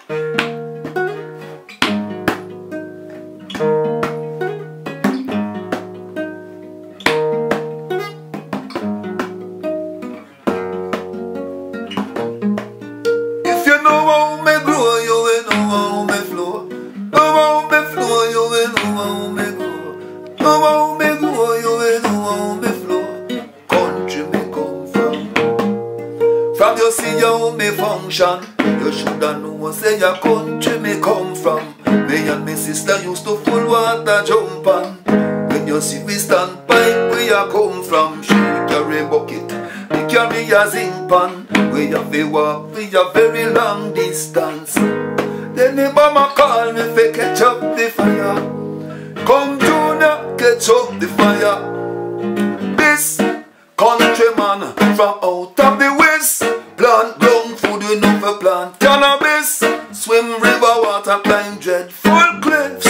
If you know how me grow, you will know how me flow. Know how me flow, you will know how me grow. Know how me grow, you will know how me flow. Country me come from. From you see how me function, you shoulda know say your country me come from. Me and me sister used to full water jump on. When you see we stand pipe, where you come from? She carry bucket, we carry a zinc pan. We have to walk, we a very long distance. Then the mama call me for catch up the fire. Come Junior, catch up the fire. This countryman from out of the west, plant ground food we know for plant cannabis, swim river water, climb dreadful cliffs.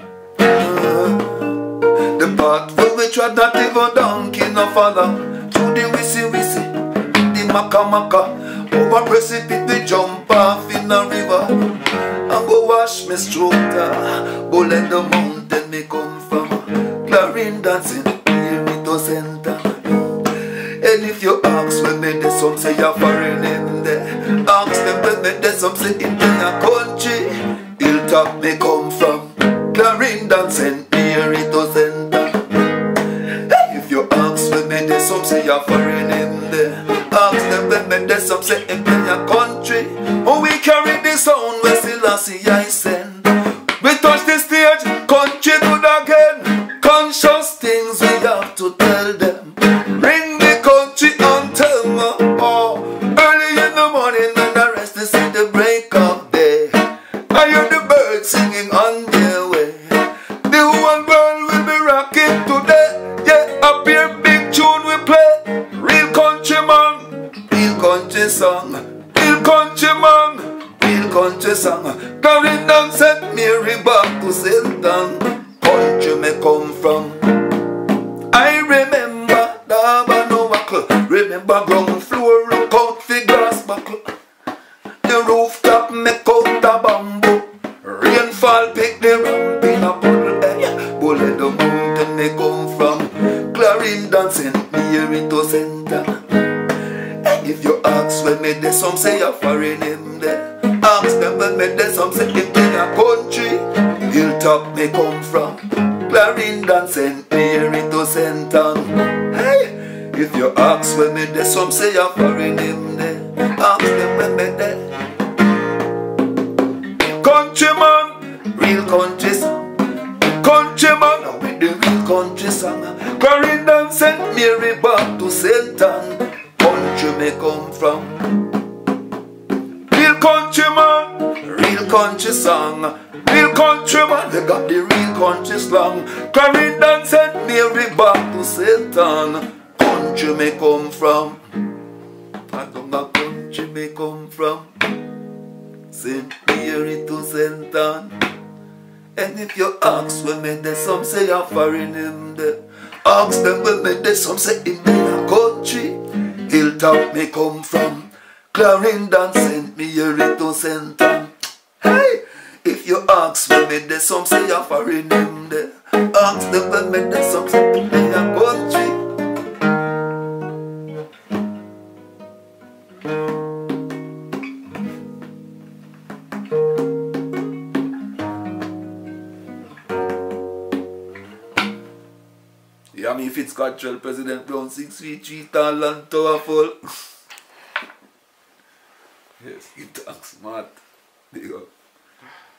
The path where we trod not even donkey no follow. Through the wissy wissy, the maka maka, over precipice we jump off in a river and go wash me stroker. Bullet the mountain me come from, Clarendon St. Mary Center. And if you ask when me there's some say you're foreign in there, ask them when me there's some say in their country. Hilltop me come from, Clarendon St. Mary Center. If you ask when me there's some say you're foreign in there, ask them when me there's some say in their country. Oh, we carry the sound where Selassie I send. We touch the stage, country good again. Conscious things we have to tell them. Ring the country anthem, oh, early in the morning and the rest to see the break of day. I hear the birds singing on their way. The whole world will be rocking today. Yeah, up here big tune we play. Real countryman, real country song. Real countryman, real country song. Clarendon St. Mary back to St. Ann. Country me come from. I remember Daba no buckle. Remember ground floor look out for grass buckle. The rooftop make out a bamboo. Rainfall pick the ramp in a puddle. Bullet the mountain me come from, Clarendon St. Mary Center. If you ask when me there's some say you're foreign in there, ask them when me there's some say in their country. Hilltop me come from, Clarendon St. Mary Center. Hey, if you ask when me there's some say you're foreign in there, ask them when me there. Countryman, real country song. Countryman with the real country song. Clarendon St. Mary back to St. Ann. Country me come from. Real countryman, real country song. Real countryman, they got the real country slang. Clarendon St. Mary back to St. Ann. Country me come from. I don't know country me come from, St. Mary to St. Ann. And if you ask when me there's some say you're foreign in there, ask them when me there's some say in their country. Hilltop me come from, Clarendon St. Mary to St. Ann. Hey, if you ask when me there's some say you're foreign in there, ask them when me there's some say in their country. Yeah, me Fitzgerald, President Brown, 6 feet 3 tall and powerful. Yes, he talks smart. Big up.